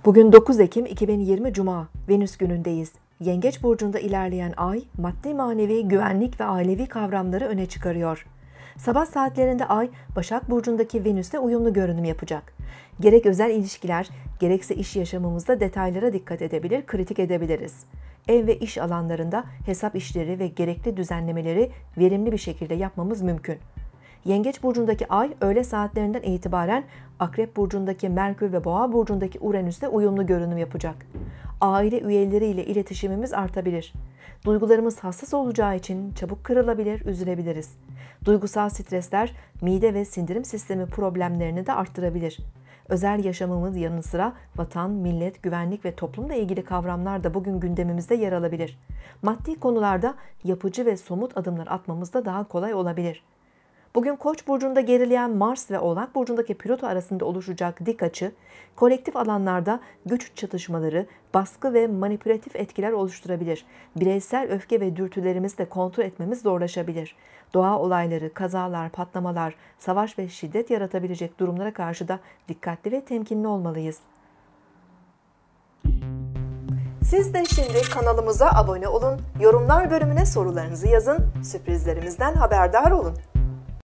Bugün 9 Ekim 2020 Cuma, Venüs günündeyiz. Yengeç burcunda ilerleyen ay, maddi manevi, güvenlik ve ailevi kavramları öne çıkarıyor. Sabah saatlerinde ay, Başak burcundaki Venüs'le uyumlu görünüm yapacak. Gerek özel ilişkiler, gerekse iş yaşamımızda detaylara dikkat edebilir, kritik edebiliriz. Ev ve iş alanlarında hesap işleri ve gerekli düzenlemeleri verimli bir şekilde yapmamız mümkün. Yengeç burcundaki ay öğle saatlerinden itibaren Akrep burcundaki Merkür ve Boğa burcundaki Uranüs'le uyumlu görünüm yapacak. Aile üyeleriyle iletişimimiz artabilir. Duygularımız hassas olacağı için çabuk kırılabilir, üzülebiliriz. Duygusal stresler mide ve sindirim sistemi problemlerini de arttırabilir. Özel yaşamımız yanı sıra vatan, millet, güvenlik ve toplumla ilgili kavramlar da bugün gündemimizde yer alabilir. Maddi konularda yapıcı ve somut adımlar atmamız da daha kolay olabilir. Bugün Koç burcunda gerileyen Mars ve Oğlak burcundaki Plüto arasında oluşacak dik açı, kolektif alanlarda güç çatışmaları, baskı ve manipülatif etkiler oluşturabilir. Bireysel öfke ve dürtülerimizi de kontrol etmemiz zorlaşabilir. Doğa olayları, kazalar, patlamalar, savaş ve şiddet yaratabilecek durumlara karşı da dikkatli ve temkinli olmalıyız. Siz de şimdi kanalımıza abone olun, yorumlar bölümüne sorularınızı yazın, sürprizlerimizden haberdar olun.